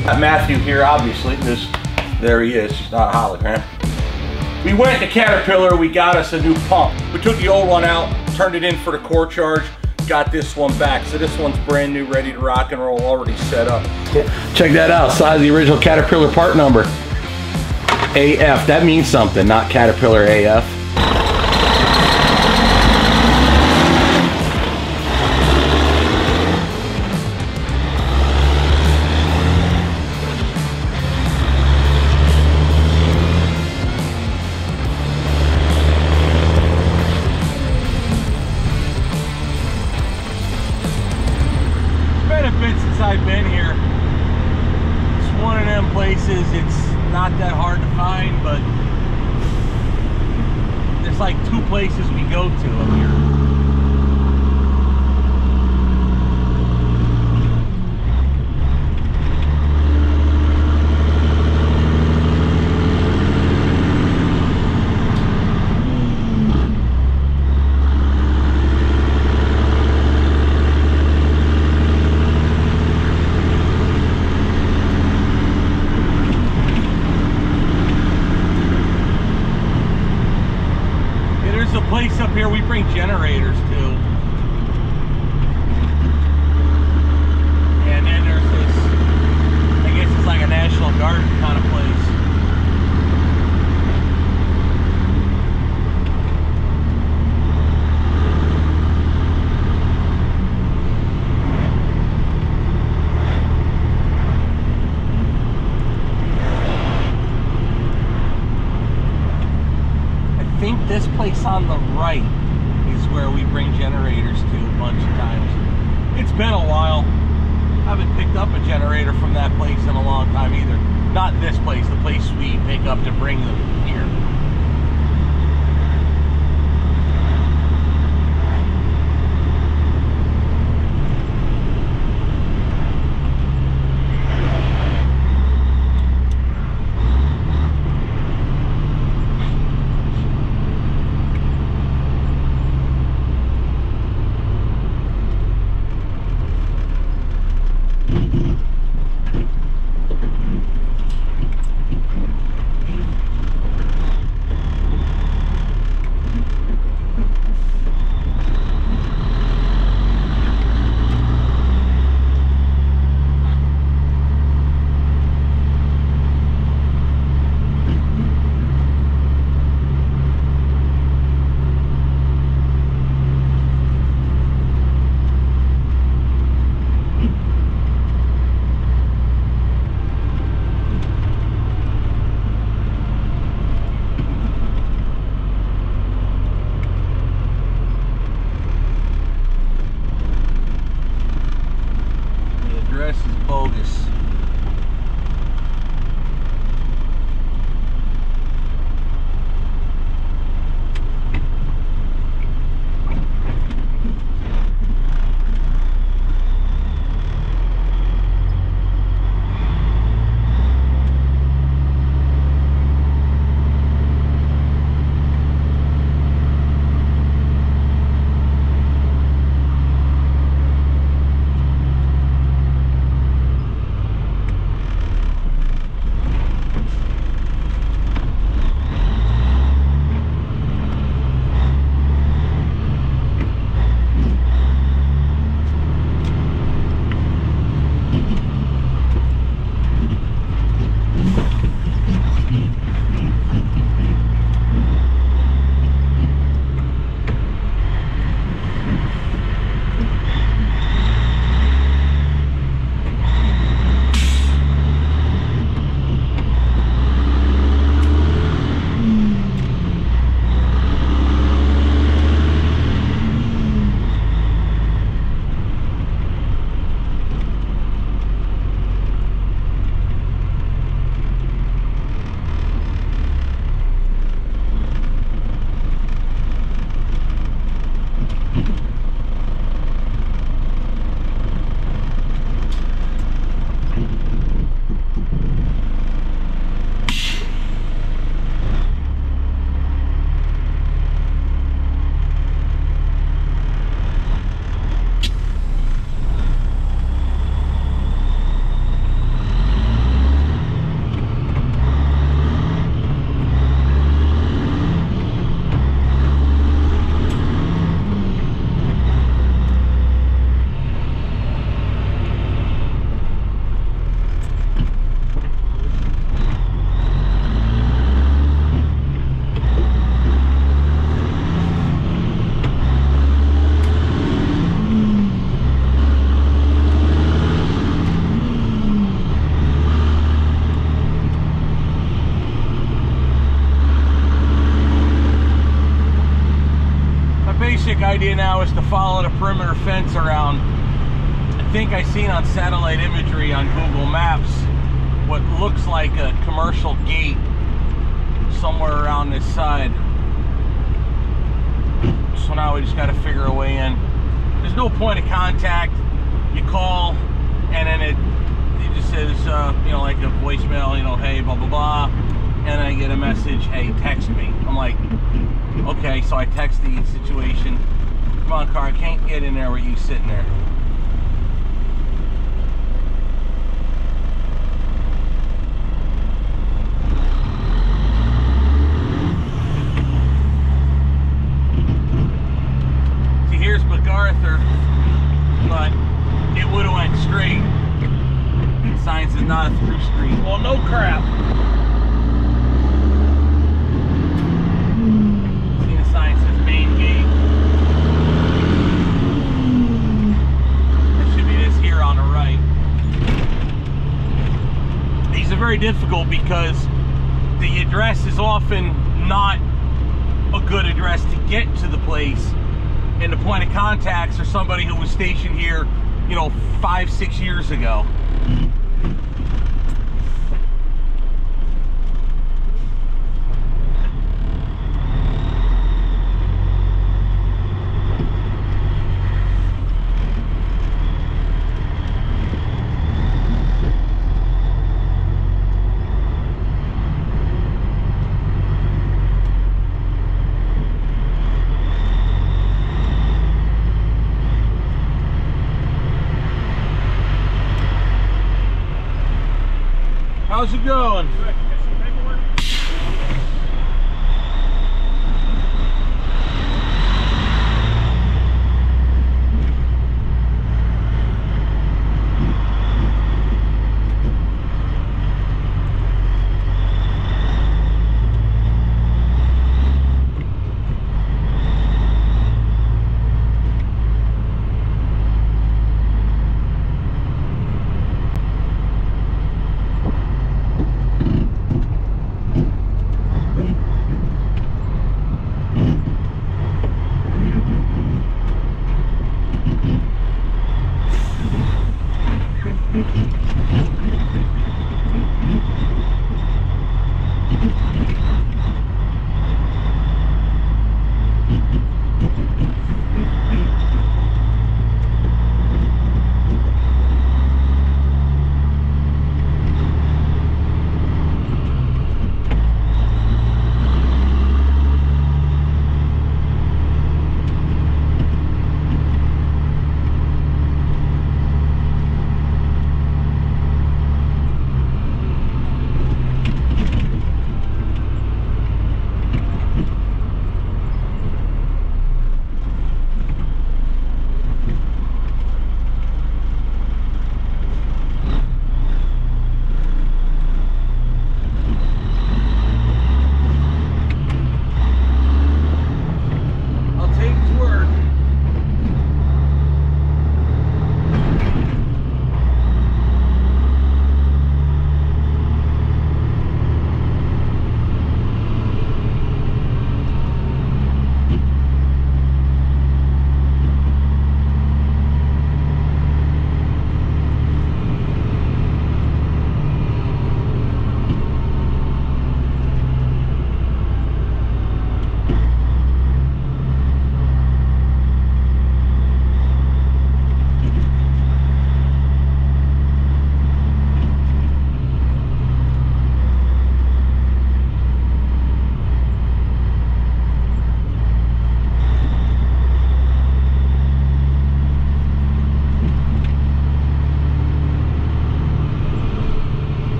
Got Matthew here, obviously, because there he is. He's not a hologram. We went to Caterpillar, we got us a new pump. We took the old one out, turned it in for the core charge, got this one back. So this one's brand new, ready to rock and roll, already set up. Check that out, size of the original Caterpillar part number. AF, that means something, not Caterpillar AF. Since I've been here, it's one of them places, it's not that hard to find, but there's like 2 places we go to up here. There's a place up here we bring generators to. And then there's this, I guess it's like a National Guard kind of place. I think this place on the right is where we bring generators to a bunch of times. It's been a while. I haven't picked up a generator from that place in a long time either. Not this place, the place we pick up to bring them here. Bogus. idea now is to follow the perimeter fence around. I think I seen on satellite imagery on Google Maps what looks like a commercial gate somewhere around this side. So now we just got to figure a way in. There's no point of contact. You call and then it just says, you know, like a voicemail, you know, hey, blah, blah, blah. And I get a message, hey, text me. I'm like, okay, so I text the situation. Come on, car, I can't get in there with you sitting there. See, here's MacArthur, but it would have went straight. The sign says not a through street. Well, no crap. See, the sign says main gate. That should be this here on the right. These are very difficult because the address is often not a good address to get to the place. And the point of contacts are somebody who was stationed here, you know, 5-6 years ago. How's it going? Good. Got some paperwork?